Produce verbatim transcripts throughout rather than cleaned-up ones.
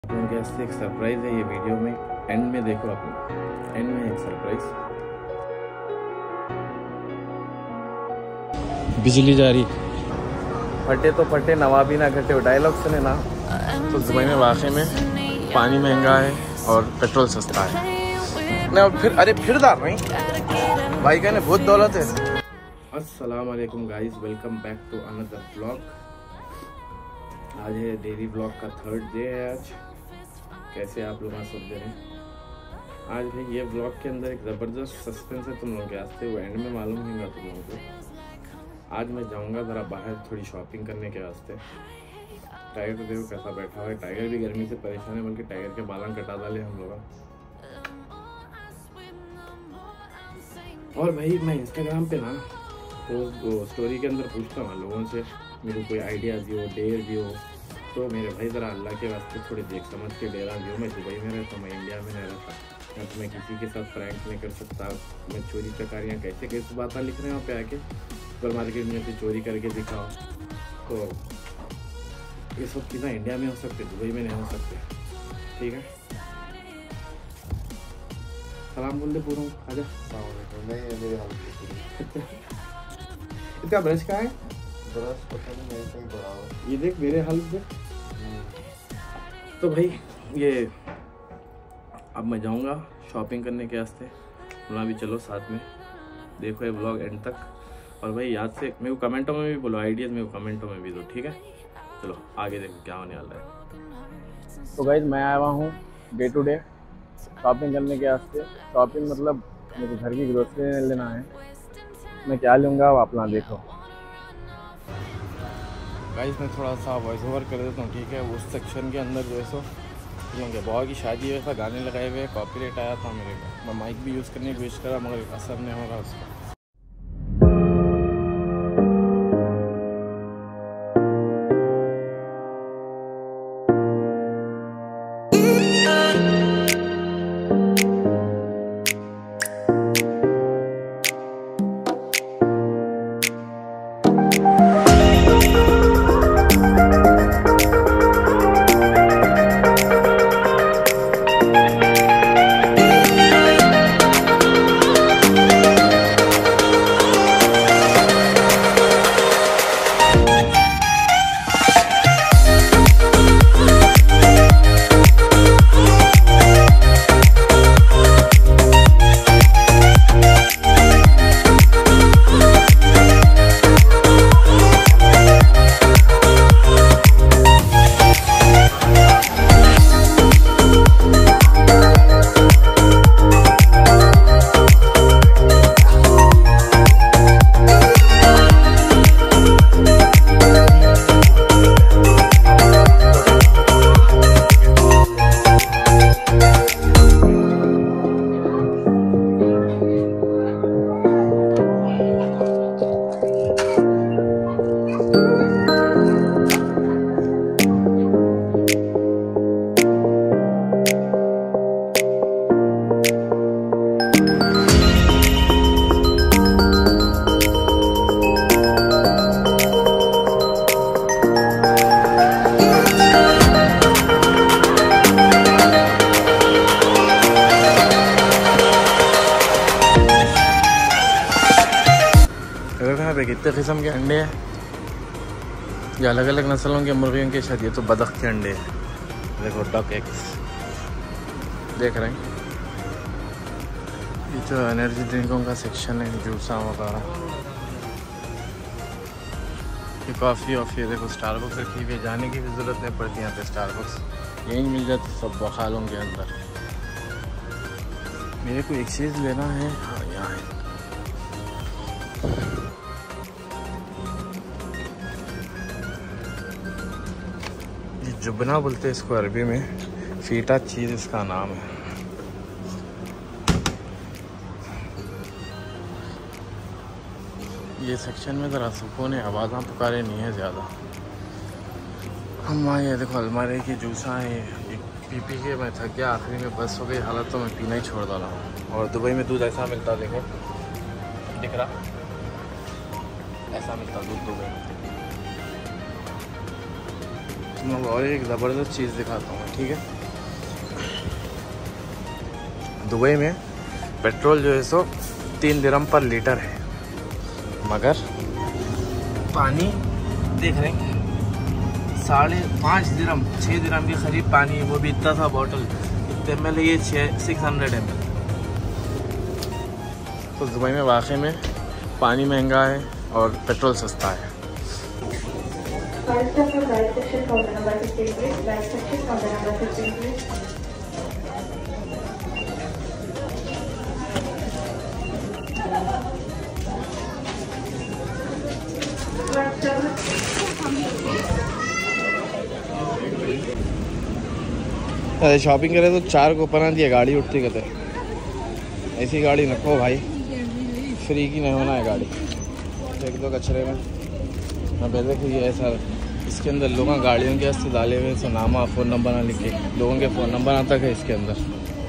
उनके वास्ते एक सरप्राइज है ये वीडियो में, एंड में देखो आप लोग, एंड में एक सरप्राइज। बिजली जा रही, फटे तो फटे नवाबी ना घटे, डायलॉग सुने ना। तो दुबई में वाकई में पानी महंगा है और पेट्रोल सस्ता है ना। फिर अरे फिर दार नहीं भाई कहने बहुत दौलत है। अस्सलाम वालेकुम guys, welcome back to another blog. आज है डेली ब्लॉग का थर्ड डे है। आज कैसे आप लोग सब दे रहे हैं। आज भाई ये ब्लॉग के अंदर एक ज़बरदस्त सस्पेंस है तुम लोगों के वास्ते, वो एंड में मालूम होगा तुम लोगों को। आज मैं जाऊंगा ज़रा बाहर थोड़ी शॉपिंग करने के वास्ते। टाइगर तो देखो कैसा बैठा हुआ है, टाइगर भी गर्मी से परेशान है, बल्कि टाइगर के बालन कटा डाले हम लोग। और भाई मैं इंस्टाग्राम पे ना तो स्टोरी के अंदर पूछता हूँ लोगों से, मेरे कोई आइडिया दियो, डेयर दियो। तो मेरे भाई ज़रा अल्लाह के वास्ते थोड़ी देख समझ के डेरा दियो। मैं दुबई में रहता हूँ, मैं इंडिया में नहीं रहता, या तो मैं किसी के साथ प्रैंक नहीं कर सकता। मैं चोरी चकारियाँ कैसे कैसे बातें लिख रहे हैं वहाँ पे आके, सुपर मार्केट में से चोरी करके दिखाओ। तो ये सब चीज़ें इंडिया में हो सकते, दुबई में नहीं हो सकते। ठीक है, सलाम बोल दे पूरा आजा। इसका ब्रश कहाँ है? ब्रश पता नहीं मेरे कहीं पड़ा हो। ये देख मेरे हालत देख। तो भाई ये अब मैं जाऊंगा शॉपिंग करने के वास्ते, बोला भी चलो साथ में देखो ये ब्लॉग एंड तक। और भाई याद से मेरे को कमेंटों में भी बोलो, आइडियाज़ मेरे को कमेंटों में भी दो, ठीक है। चलो आगे देखो क्या होने वाला है। तो गाइस मैं आया हुआ हूँ डे टू डे शॉपिंग करने के वास्ते। शॉपिंग मतलब मुझे घर की ग्रोसरी लेना है। मैं क्या लूँगा वो अपना देखो। गाइस मैं थोड़ा सा वॉइस ओवर कर देता हूँ, ठीक है। उस सेक्शन के अंदर जो है सो ये बॉय की शादी वैसा गाने लगाए हुए कॉपीराइट आया था मेरे को। मैं माइक भी यूज़ करने की कोशिश करा मगर असर नहीं हो रहा उसका। कितने किस्म के अंडे हैं, ये अलग अलग नस्लों के मुर्गियों के, शायद ये तो बदख के अंडे हैं। देखो डक एग्स देख रहे हैं। ये जो एनर्जी ड्रिंकों का सेक्शन है, जूसा वगैरह, ये कॉफ़ी वॉफ़ी। देखो स्टारबक्स रखी हुई है, जाने की भी ज़रूरत नहीं पड़ती यहाँ पे। स्टारबक्स यहीं मिल जाती सब बखालों के अंदर। मेरे को एक चीज़ लेना है, हाँ यहाँ है। जुबना बोलते हैं इसको अरबी में, फीटा चीज़ इसका नाम है। ये सेक्शन में ज़रा सुकून है, आवाज़ां पुकारे नहीं है ज़्यादा। हम आए देखो अलमारी की जूसा है, ये पी पी के मैं थक गया, आखिरी में बस हो गई हालत तो मैं पीना ही छोड़ डाला हूँ। और दुबई में दूध ऐसा मिलता, देखो दिख रहा, ऐसा मिलता दूध दुबई में। तुम लोग और एक ज़बरदस्त चीज़ दिखाता हूँ, ठीक है। दुबई में पेट्रोल जो है सो तीन दिरहम पर लीटर है, मगर पानी देख रहे हैं साढ़े पाँच दिरहम छः दिरहम के करीब पानी है, वो भी इतना सा बॉटल, इतने एम एल ये छः सिक्स हंड्रेड एम एल। तो दुबई में वाकई में पानी महंगा है और पेट्रोल सस्ता है। अरे शॉपिंग करे तो चार को पना दिया गाड़ी उठती कहते, ऐसी गाड़ी रखो भाई, फ्री की नहीं होना है गाड़ी। एक दो कचरे में मैं पहले कि ये ऐसा इसके अंदर लोगों गाड़ियों के वास्ते डाले हुए सो नामा फ़ोन नंबर ना लिखे, लोगों के फ़ोन नंबर आता है इसके अंदर।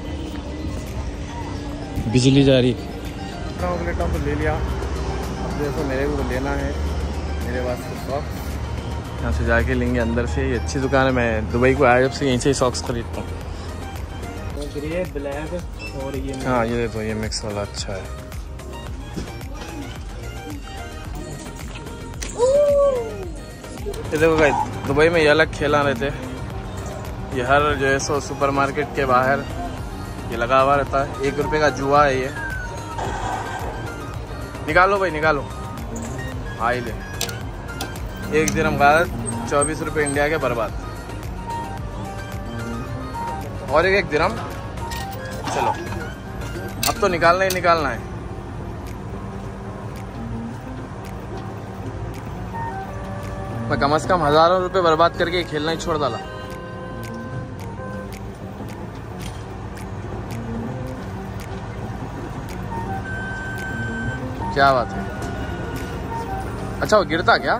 बिजली जारी चॉकलेटों को ले लिया, अब देखो मेरे को लेना है मेरे वास्ते सॉक्स, यहाँ से जाके लेंगे अंदर से। ये अच्छी दुकान है, मैं दुबई को आया जब से यहीं से ही सॉक्स खरीदता हूँ। ये ब्लैक और ये हाँ ये देखो ये मिक्स वाला अच्छा है। ये देखो गाइस दुबई में ये अलग खेला रहते, ये हर जो है सो सुपरमार्केट के बाहर ये लगा हुआ रहता है। एक रुपए का जुआ है ये, निकालो भाई निकालो, आई ले एक दिरहम भारत, चौबीस रुपये इंडिया के बर्बाद, और एक एक दिरहम। चलो अब तो निकालना ही निकालना है। मैं कम से कम हजारों रुपए बर्बाद करके खेलना ही छोड़ डाला। क्या बात है, अच्छा वो गिरता क्या?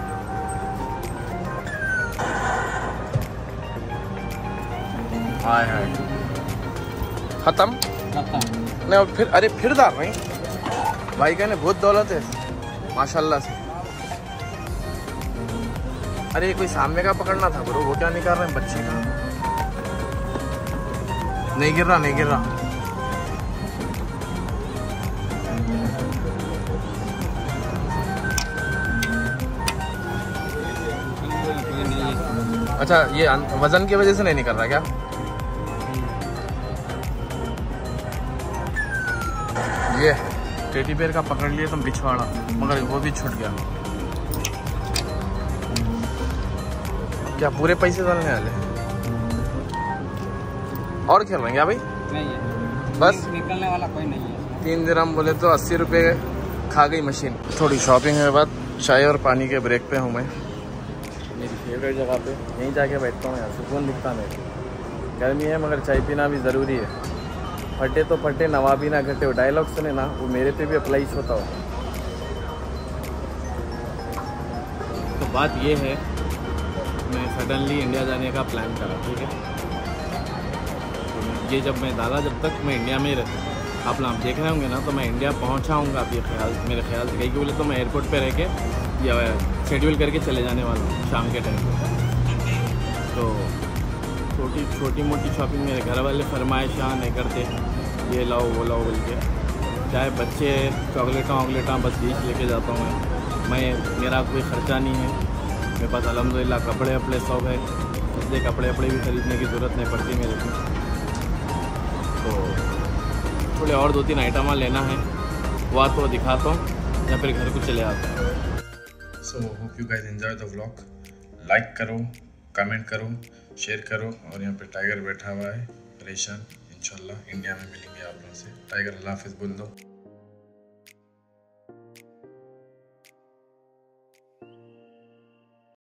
हाय हाय खत्म नहीं, और फिर अरे फिर डाल रही भाई, कहने बहुत दौलत है माशाल्लाह से। अरे कोई सामने का पकड़ना था ब्रो, वो क्या निकाल रहे हैं बच्चे का? नहीं गिर रहा नहीं गिर रहा। अच्छा ये वजन की वजह से नहीं निकल रहा क्या? ये टेडी बेयर का पकड़ लिए तुम पिछवाड़ा, मगर वो भी छूट गया। क्या पूरे पैसे डालने वाले और खेल रहे हैं क्या भाई? नहीं है, बस निकलने वाला कोई नहीं है। तीन दिरहम बोले तो अस्सी रुपये खा गई मशीन। थोड़ी शॉपिंग के बाद चाय और पानी के ब्रेक पे हूँ मैं, मेरी फेवरेट जगह पे, यहीं जाके बैठता हूँ यार, सुकून दिखता है मेरे को। गर्मी है मगर चाय पीना भी ज़रूरी है। फटे तो फटे नवाबी ना घटे, वो डायलॉग सुने ना, वो मेरे पे भी अप्लाई होता हो। तो बात ये है, मैं सडनली इंडिया जाने का प्लान करा, ठीक है। तो ये जब मैं डाला, जब तक मैं इंडिया में ही रहता, आप लोग देख रहे होंगे ना, तो मैं इंडिया पहुँचाऊँगा आप ये ख्याल मेरे ख्याल से, कहीं कि बोले तो मैं एयरपोर्ट पे रह के या शेड्यूल करके चले जाने वाला हूँ शाम के टाइम पे। तो छोटी छोटी मोटी शॉपिंग मेरे घर वाले फरमाइश नहीं करते, ये लाओ वो लाओ बोल के, चाहे बच्चे चॉकलेटा वॉकलेटा बस बीच लेके जाता हूँ मैं मैं मेरा कोई ख़र्चा नहीं है मेरे पास, अल्हम्दुलिल्लाह। कपड़े वपड़े सब है, इसलिए कपड़े वपड़े भी ख़रीदने की ज़रूरत नहीं पड़ती मेरे को। तो थोड़े और दो तीन आइटम लेना है, वह तो दिखाता हूँ या फिर घर को चले आता हूँ। So hope you guys enjoy the vlog. Like करो, कमेंट करो, शेयर करो। और यहाँ पे टाइगर बैठा हुआ है परेशान। इंशाल्लाह इंडिया में मिलेंगे आप लोगों से। टाइगर अल्लाह हाफिज़ बोल दो।